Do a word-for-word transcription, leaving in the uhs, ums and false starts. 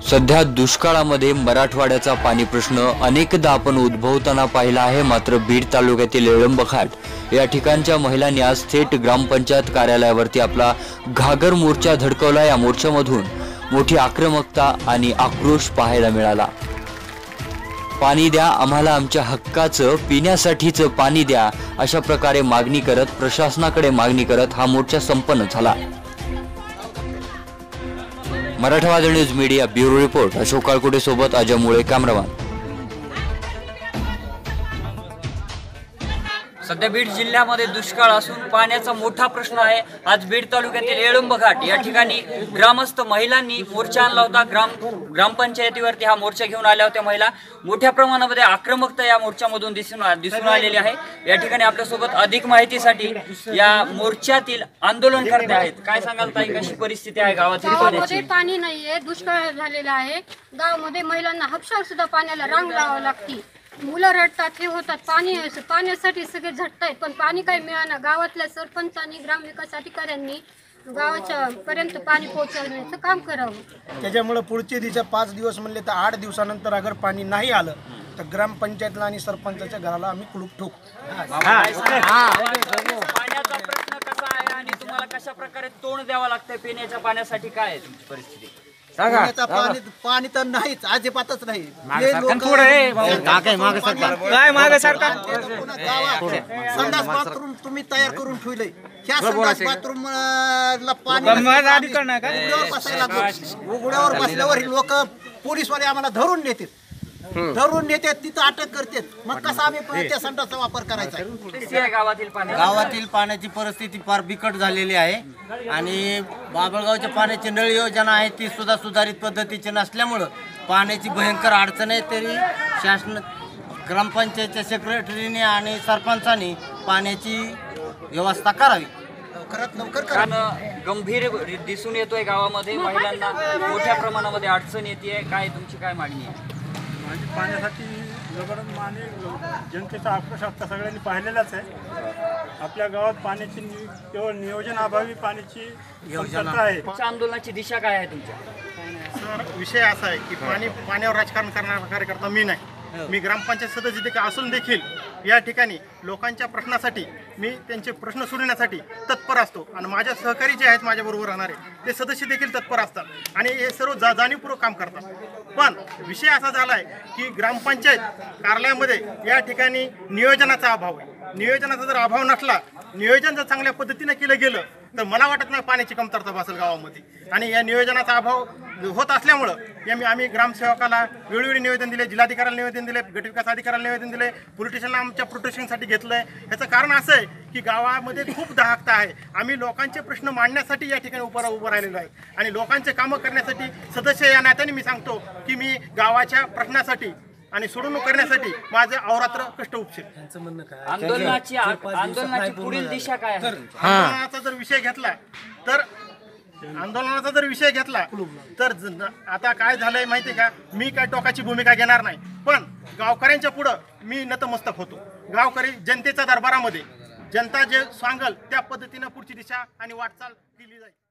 सध्या दुष्काळामध्ये मराठवाड्याचा पाणी प्रश्न अनेकदा आपण उद्भवताना पाहिला आहे। मात्र बीड तालुक्यातील येळंबघाट या ठिकाणच्या महिलांनी आज थेट ग्रामपंचायत कार्यालयावरती आपला घागर मोर्चा धडकवला। या मोर्चामधून मोठी आक्रमकता आणि आक्रोश पाहायला मिळाला। पाणी द्या, आम्हाला आमच्या हक्काचं पिण्यासाठीचं पाणी द्या, अशा प्रकारे मागणी करत प्रशासनाकडे मागणी करत हा मोर्चा संपन्न झाला। Marathwada news media bureau report Ashok Kalkute सोबत अजय मुळे कॅमेरामॅन। सध्या बीड जिल्ह्यामध्ये दुष्काळ असून पाण्याचा मोठा प्रश्न आहे। आज बीड तालुक्यातील येळंबघाट या ठिकाणी ग्रामस्थ महिलांनी मोर्चा आणला होता। ग्राम ग्रामपंचायतीवरती हा मोर्चा घेऊन आल्या होत्या महिला। मोठ्या प्रमाणामध्ये आक्रमकता या मोर्चामधून दिसून दिसून आलेली आहे। या ठिकाणी आपल्यासोबत अधिक माहितीसाठी या मोर्चातील आंदोलनकर्ते आहेत। काय सांगाल ताई, कशी परिस्थिती आहे गावातील पाण्याची? पाणी नाहीये, दुष्काळ झालेला आहे। गावामध्ये महिलांना हापशावर सुद्धा पाण्याला रांग लावावी लागते। मुलं रडतात, हे होतात, पाणी पाण्यासाठी सगळे झटतायत, पण पाणी काही मिळाना। गावातल्या सरपंचांनी ग्रामविकास अधिकाऱ्यांनी गावाच्या पर्यंत पाणी पोहोचवण्याचं काम करावं। त्याच्यामुळे पुढचे दिवस पाच दिवस म्हणले तर आठ दिवसानंतर अगर पाणी नाही आलं तर ग्रामपंचायतला आणि सरपंचाच्या घराला आम्ही कुलूप ठोकू। पाण्याचा प्रश्न कसा आहे आणि तुम्हाला कशा प्रकारे तोंड द्यावं लागतंय पिण्याच्या पाण्यासाठी? काय आहे तुमची परिस्थिती? पाणी पाणी तर नाहीच, अजिबातच नाही। संडास बाथरूम तुम्ही तयार करून ठेवले, ह्या संडास बाथरूम ला पाणी उघड्यावर बसायला लागलो। उघड्यावर बसल्यावर लोक पोलीसवाले आम्हाला धरून नेतात धरून नेतात तिथं अटक करतात। मग कसा आम्ही त्या संडासचा वापर करायचा? गावातील पाणी गावातील पाण्याची परिस्थिती फार बिकट झालेली आहे आणि बाबळगावच्या पाण्याची नळ योजना आहे ती सुद्धा सुधारित पद्धतीची नसल्यामुळं पाण्याची भयंकर अडचण आहे। तरी शासन ग्रामपंचायतच्या सेक्रेटरीने आणि सरपंचांनी पाण्याची व्यवस्था करावी लवकरात लवकर। कारण गंभीर दिसून येतोय गावामध्ये महिलांना मोठ्या प्रमाणामध्ये अडचण येते। काय तुमची काय मागणी आहे? म्हणजे पाण्यासाठी जबरदस्त पाणी जनतेचा आक्रोश आता सगळ्यांनी पाहिलेलाच आहे। आपल्या गावात पाण्याची केवळ नियोजनाअभावी पाण्याची कमतरता आहे। आंदोलनाची दिशा काय आहे तुमच्या? सर, विषय असा आहे की पाणी पाण्यावर राजकारण करणारा कार्यकर्ता मी नाही। मी ग्रामपंचायत सदस्य देखील असून देखील या ठिकाणी लोकांच्या प्रश्नासाठी मी त्यांचे प्रश्न सोडवण्यासाठी तत्पर असतो आणि माझ्या सहकारी जे आहेत माझ्याबरोबर राहणारे ते सदस्य देखील तत्पर असतात आणि हे सर्व जा जाणीवपूर्वक काम करतात। पण विषय असा झाला आहे की ग्रामपंचायत कार्यालयामध्ये या ठिकाणी नियोजनाचा अभाव आहे। नियोजनाचा जर अभाव नसला, नियोजन जर चांगल्या पद्धतीने केलं गेलं तर मला वाटत नाही पाण्याची कमतरता भासेल गावामध्ये। आणि या नियोजनाचा अभाव होत असल्यामुळं आम्ही आम्ही ग्रामसेवकाला वेळोवेळी निवेदन दिले, जिल्हाधिकाऱ्याला निवेदन दिले, गटविकास अधिकाऱ्याला निवेदन दिले, पोलीस स्टेशनला आमच्या प्रोटेक्शनसाठी घेतलं आहे। ह्याचं कारण असं आहे की गावामध्ये खूप दाहकता आहे। आम्ही लोकांचे प्रश्न मांडण्यासाठी या ठिकाणी उभं उभं राहिलेलो आहे आणि लोकांचे कामं करण्यासाठी सदस्य या नात्याने मी सांगतो की मी गावाच्या प्रश्नासाठी आणि सोडवणूक करण्यासाठी माझं अहोरात्र कष्ट उपसेल। आंदोलनाची आंदोलनाची पुढील दिशा काय आहे? आंदोलनाचा जर विषय घेतला तर आंदोलनाचा जर विषय घेतला तर आता काय झालंय माहिती का, मी काय टोकाची भूमिका घेणार नाही, पण गावकऱ्यांच्या पुढं मी नतमस्तक होतो। गावकरी जनतेच्या दरबारामध्ये जनता जे सांगल त्या पद्धतीने पुढची दिशा आणि वाटचाल केली जाईल।